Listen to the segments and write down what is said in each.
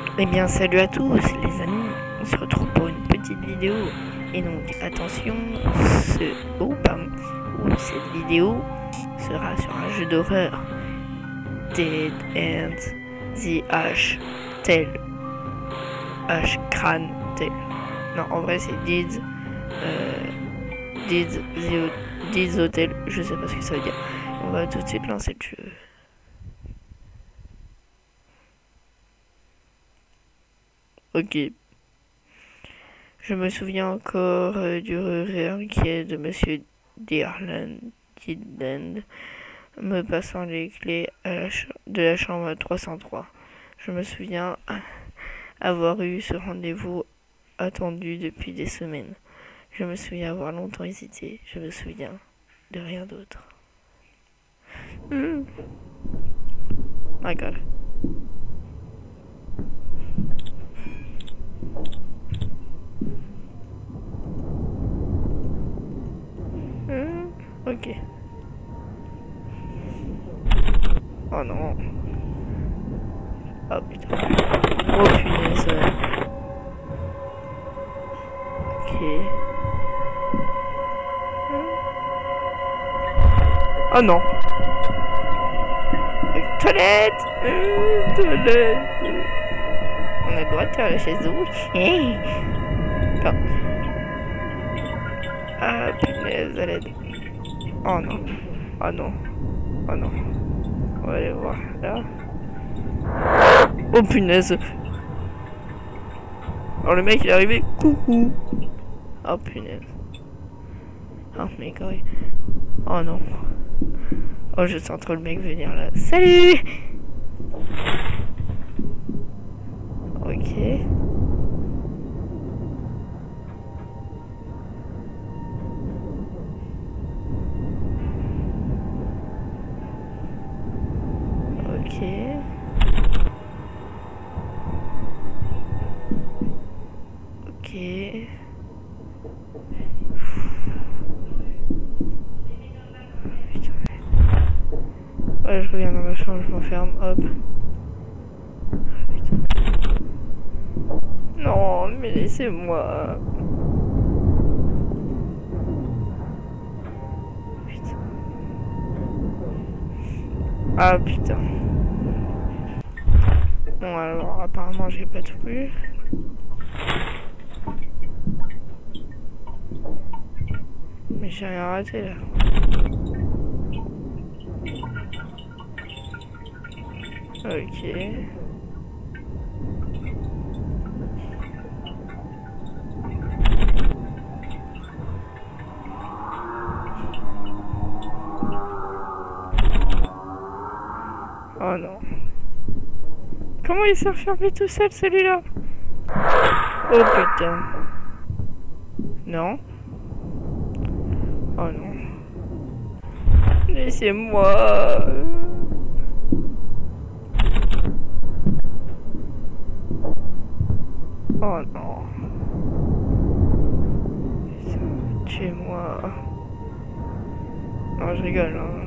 Eh bien salut à tous les amis, on se retrouve pour une petite vidéo. Et donc attention, cette vidéo sera sur un jeu d'horreur, Dead and the Ash Tale. Ash Crane Tale. Non, en vrai c'est Dead Hotel, je sais pas ce que ça veut dire. On va tout de suite lancer le jeu. Ok. Je me souviens encore du rire inquiet de Monsieur Dearland me passant les clés de la chambre 303. Je me souviens avoir eu ce rendez-vous attendu depuis des semaines. Je me souviens avoir longtemps hésité. Je me souviens de rien d'autre. My God. Ok. Oh non. Oh putain. Oh punaise. Ok. Oh non. Toilette. Toilette. On a le droit de faire la chaise de roue. Non. Ah punaise, à l'aide. Oh non. Oh non. Oh non. On va aller voir là. Oh punaise. Alors le mec il est arrivé. Coucou. Oh punaise. Oh mais quoi. Oh non. Oh je sens trop le mec venir là. Salut. Ok. Ok. Ok. Ouais, je reviens dans ma chambre, je m'enferme, hop. Putain. Non, mais laissez-moi. Putain. Ah putain. Bon alors, apparemment j'ai pas tout vu. Mais j'ai rien raté là. Ok. Oh non. Comment il s'est refermé tout seul celui-là? Oh putain. Non. Oh non. Laissez-moi. Oh non. Tuez-moi. Non, je rigole. Hein.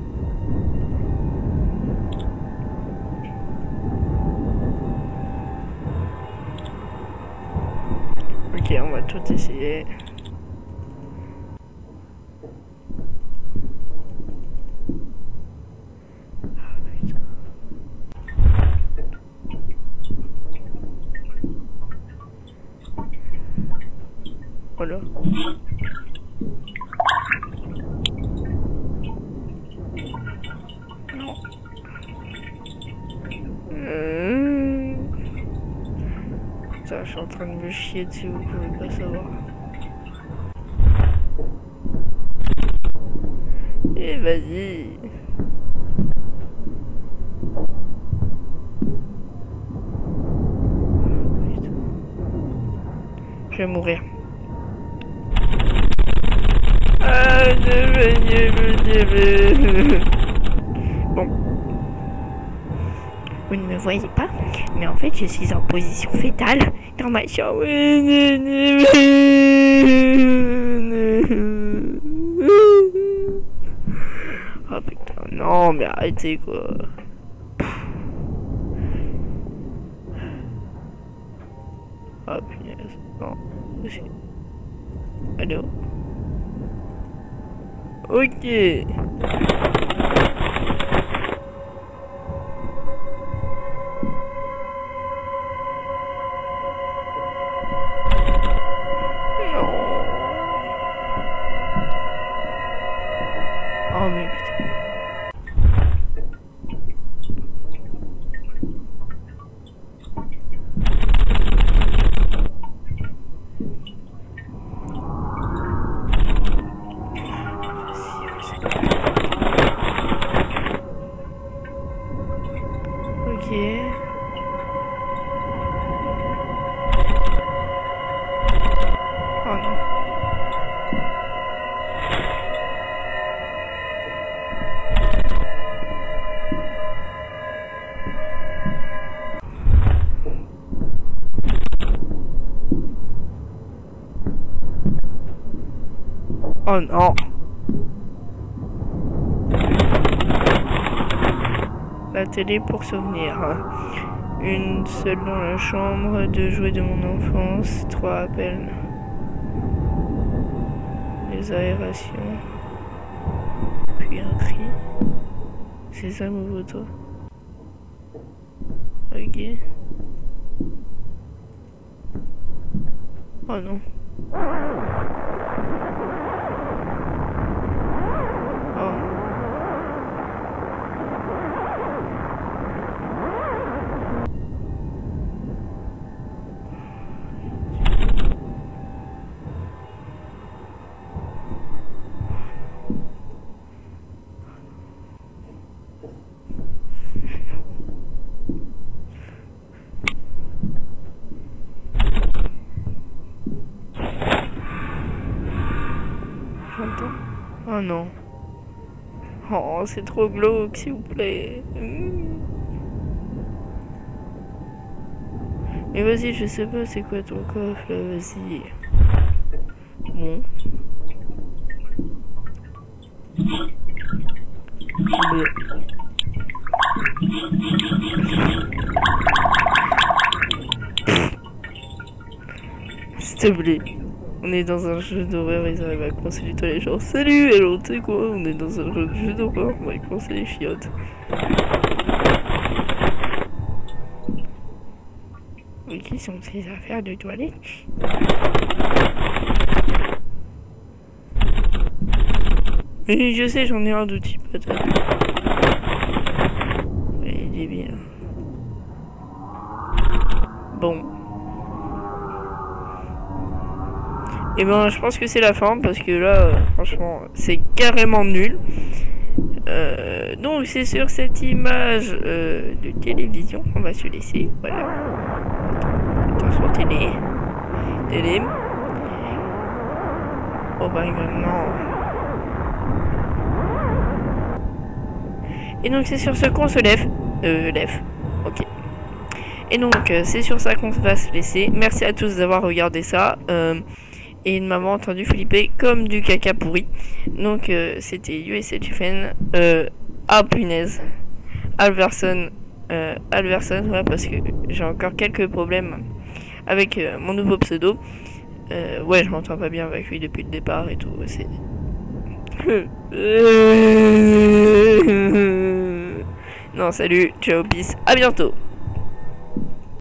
Ok, on va tout essayer. Voilà. Non. Ça, je suis en train de me chier dessus, vous pouvez pas savoir. Et vas-y. Je vais mourir. Bon. Vous ne me voyez pas, mais en fait je suis en position fétale dans ma chambre. Oh putain, non mais arrêtez quoi. Ah punaise. Non. Allô? Ok. Non. Oh mais putain. Ok. Oh non. Oh non. La télé pour souvenir. Une seule dans la chambre, 2 jouets de mon enfance, 3 appels. Les aérations. Puis un cri. C'est ça mon photo. Ok. Oh non. Oh. J'entends. Oh non. Oh, c'est trop glauque, s'il vous plaît. Mais vas-y, je sais pas c'est quoi ton coffre là, vas-y. Bon. S'il te plaît. On est dans un jeu d'horreur, ils arrivent à coincer les toilettes genre salut, alors tu sais quoi, on est dans un jeu d'horreur, on va coincer les chiottes. Ok, sont ces affaires de toilette. Oui, je sais, j'en ai un d'outil peut-être. Oui, il est bien. Bon. Et ben, je pense que c'est la fin parce que là, franchement, c'est carrément nul. Donc, c'est sur cette image de télévision qu'on va se laisser. Voilà. Attention, télé. Télé. Oh my god, non. Et donc, c'est sur ce qu'on se lève. Ok. Et donc, c'est sur ça qu'on va se laisser. Merci à tous d'avoir regardé ça. Et de m'avoir entendu flipper comme du caca pourri. Donc c'était USHFN. Ah punaise. Alverson. Ouais, parce que j'ai encore quelques problèmes avec mon nouveau pseudo. Ouais, je m'entends pas bien avec lui depuis le départ et tout. C'est. Non, salut, ciao, peace, à bientôt.